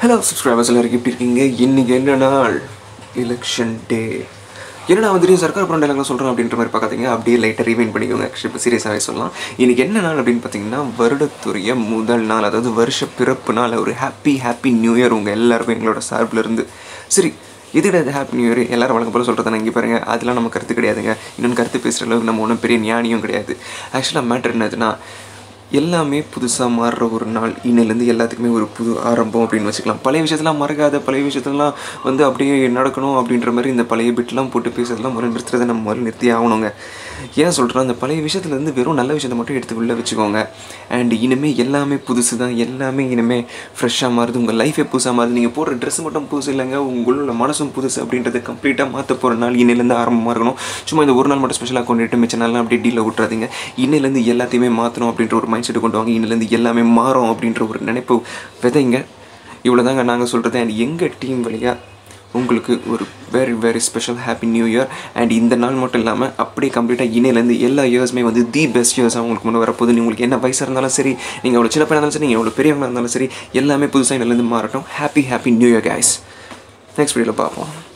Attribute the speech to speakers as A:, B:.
A: Hello subscribers எல்லாருக்கும் எப்படி இருக்கீங்க? இன்றைக்கி என்ன நாள்? Election day. என்னடா வந்துட்டு சர்க்கார் அப்புறம் டைலாக்லாம் சொல்கிறோம் அப்படின்ற மாதிரி பார்க்காதீங்க, அப்படியே லைட்டாக ரீவைண்ட் பண்ணிக்கோங்க. ஆக்சுவலி இப்போ சீரியஸாகவே சொல்லலாம். இன்றைக்கி என்ன நாள் அப்படின்னு பார்த்தீங்கன்னா வருடத்துடைய முதல் நாள், அதாவது வருஷ பிறப்பு நாள். ஒரு ஹாப்பி நியூ இயர் உங்கள் எல்லாருக்கும் எங்களோட சார்பிலேருந்து. சரி, எதுக்கிட்ட ஹாப்பி நியூ இயர் எல்லோரும் வழக்கம் போல் சொல்கிறத நான் இங்கே பாருங்கள், அதெல்லாம் நம்ம கருத்து கிடையாதுங்க. இன்னொன்று கருத்து பேசுகிற அளவுக்கு நம்ம ஒன்றும் பெரிய ஞானியும் கிடையாது. ஆக்சுவலாக மேட்ரு என்னதுன்னா, எல்லாமே புதுசாக மாறுற ஒரு நாள். இன்னிலேருந்து எல்லாத்துக்குமே ஒரு புது ஆரம்பம் அப்படின்னு வச்சுக்கலாம். பழைய விஷயத்தெல்லாம் மறக்காத, பழைய விஷயத்தெல்லாம் அப்படியே நடக்கணும் அப்படின்ற மாதிரி இந்த பழைய பிட்லாம் போட்டு பேசுறதெல்லாம் முதல்ல நிறுத்துறதை நம்ம முதல்ல நிறுத்தி ஆகணுங்க. ஏன் சொல்கிறோம், அந்த பழைய விஷயத்துலேருந்து வெறும் நல்ல விஷயத்தை மட்டும் எடுத்து உள்ளே வச்சுக்கோங்க. அண்ட் இனிமேல் எல்லாமே புதுசு தான், எல்லாமே இனிமேல் ஃப்ரெஷ்ஷாக மாறுது. உங்கள் லைஃபே புதுசாக மாறுது. நீங்கள் போடுற ட்ரெஸ் மட்டும் புதுசு இல்லைங்க, உங்களோட மனசும் புதுசு அப்படின்றத கம்ப்ளீட்டாக மாற்ற போகிற நாள் இன்னிலேருந்து ஆரம்பமாக இருக்கணும். சும்மா இந்த ஒரு நாள் மட்டும் ஸ்பெஷலாக கொண்டுட்டு மிச்ச நாள்லாம் அப்படியே டீலில் விட்டுறாதீங்க. இன்னிலேருந்து எல்லாத்தையுமே மாற்றணும் அப்படின்ற ஒரு மைண்ட் செட்டு கொண்டு வாங்க. இன்னிலேருந்து எல்லாமே மாறும் அப்படின்ற ஒரு நினைப்பு விதைங்க. இவ்வளோ தாங்க நாங்கள் சொல்கிறது. அண்ட் எங்கள் டீம் வழியாக உங்களுக்கு ஒரு very special happy new year. And இந்த நாள் மட்டும் இல்லாமல் அப்படியே கம்ப்ளீட்டாக இன்னிலேருந்து எல்லா இயர்ஸுமே தி பெஸ்ட் இயர்ஸாக உங்களுக்கு முன்னே வரப்போகுது. உங்களுக்கு என்ன வயசாக இருந்தாலும் சரி, நீங்கள் எவ்வளோ சின்ன பையனாக இருந்தாலும் சரி, நீங்கள் எவ்வளோ பெரியவங்களாக இருந்தாலும் சரி, எல்லாமே புதுசாக இன்னிலேருந்து மாறட்டும். Happy new year guys. Next வீடியோவில் பார்ப்போம்.